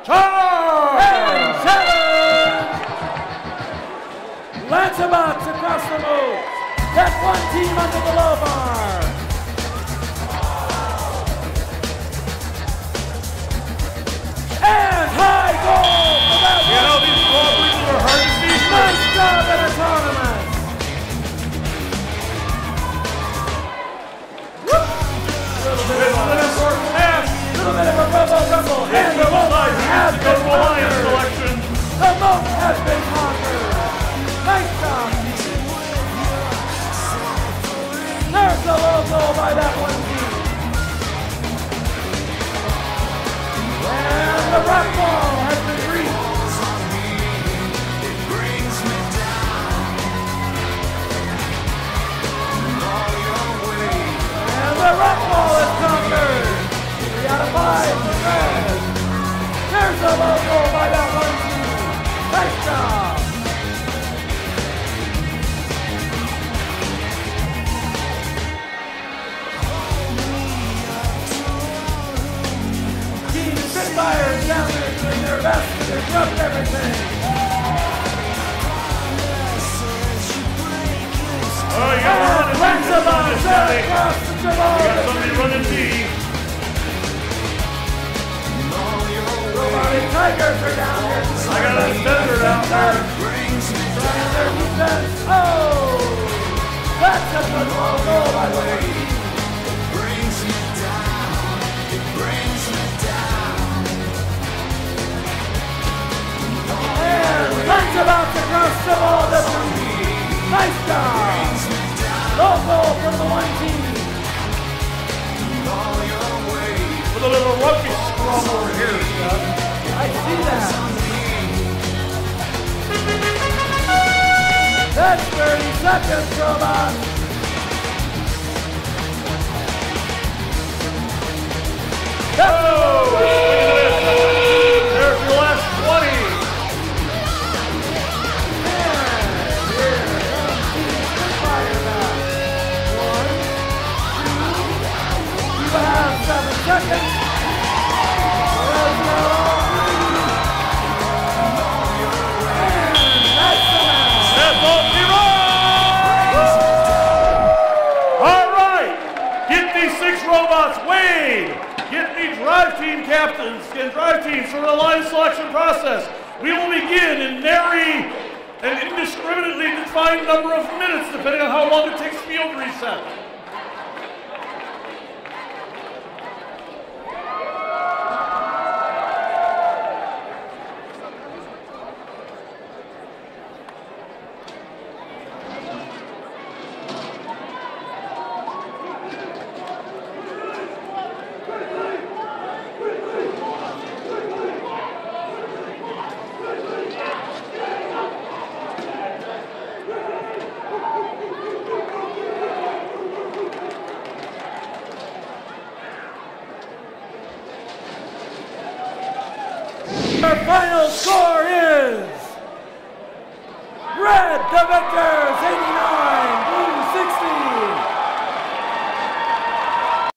Charge! And challenge! Lanceabots across the moat. That one team under the low bar. And high goal for that You know, these robberies are hard to see. Nice job in a tournament. Little bit of a rumble, and the moat has been conquered. The moat has been conquered. Nice job. There's the low goal by that one team. And the rock ball has been reached. And the rock ball is conquered. 3 out of 5 for red. There's the low goal by that one team. Nice job. Team Spitfire is down there doing their best to disrupt everything. Oh, you got And Lanceabots across the somebody Javon. running D. Robotic Tigers are down here. I got a defender out there. Trying their defense. Oh! That's a good goal by the way. And Lanceabots across the ball to three. Nice job. Low goal from the one team. With a little rugby scrum over here, Scott. I see that. That's 30 seconds, Robot. Oh! There's your last 20. And here comes Team Spitfire back. 1, 2, you have 7 seconds. There's no lead. And that's the match. That's all zero! All right! Get these 6 robots, Wade! Get the drive team captains and drive teams for the line selection process. We will begin in nary an indiscriminately defined number of minutes, depending on how long it takes field reset. Our final score is Red the Victors 89.